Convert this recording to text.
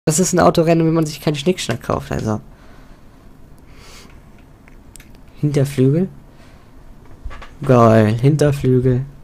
Das ist ein Autorennen, wenn man sich keinen Schnickschnack kauft, also. Hinterflügel. Geil, Hinterflügel.